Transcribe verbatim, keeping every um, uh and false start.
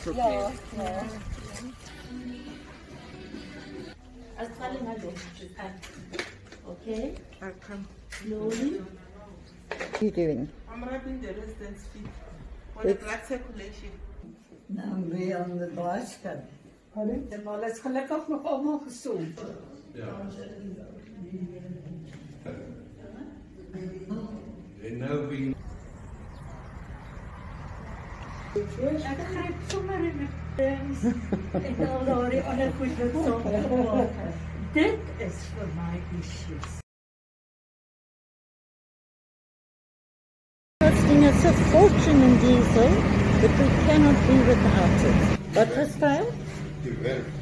Ja, ja. Okay. Okay. Slowly. What are you doing? I'm rubbing the resident's feet for the blood circulation. Nou, weer aan de bicycle. Pardon? Maar dat is gelukkig nog allemaal gezond. Ja. En nou ben Ek gryp sommer in my things en al daardie ander goed wat saamgemaak het. Dit is vir my issues. Costing us a fortune in diesel, but we cannot be without it. What was that? je werkt.